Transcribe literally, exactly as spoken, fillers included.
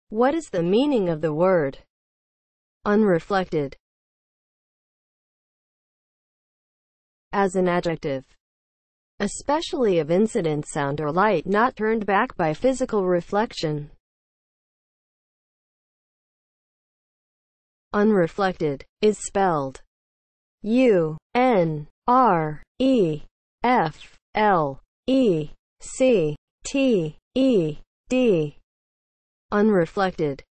What is the meaning of the word unreflected? As an adjective, especially of incident, sound, or light not turned back by physical reflection. Unreflected is spelled U N R E F L E C T E D. Unreflected